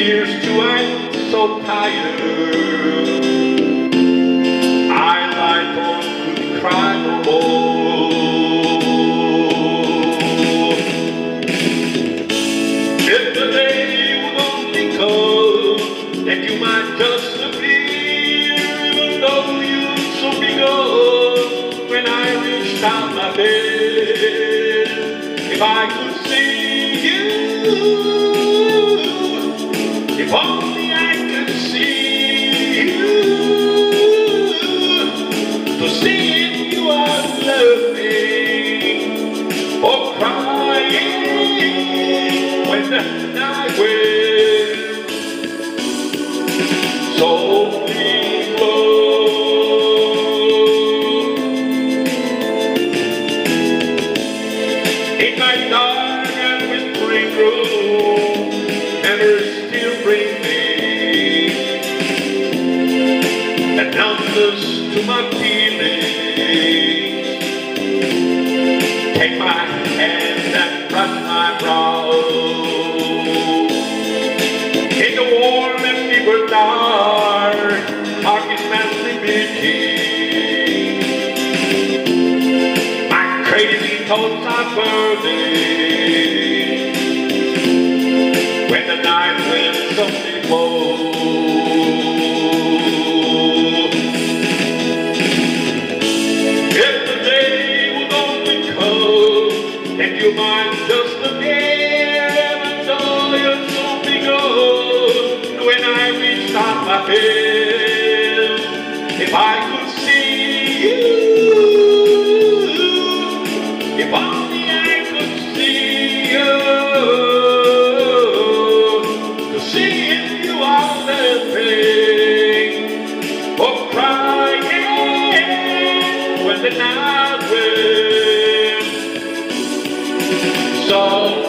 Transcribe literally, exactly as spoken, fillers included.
Here's to I'm so tired. I lie on, couldn't cry no more. If the day would only come and you might just appear, even though you'd so be gone when I reached out my head. If I could see you, if only I could see you, to see if you are laughing or crying when the night will softly close. In my dark and whispering room, never still bring me a numbness to my feelings. Take my hand and brush my brow in the warm and fever dark, heart is madly beating. My crazy thoughts are burning when the night wind softly blows. If the day would only come and you might just appear, and though you're so big old, when I reached out my hand, if I could see you, if only I could see you, see if you are laughing or crying when the night wind so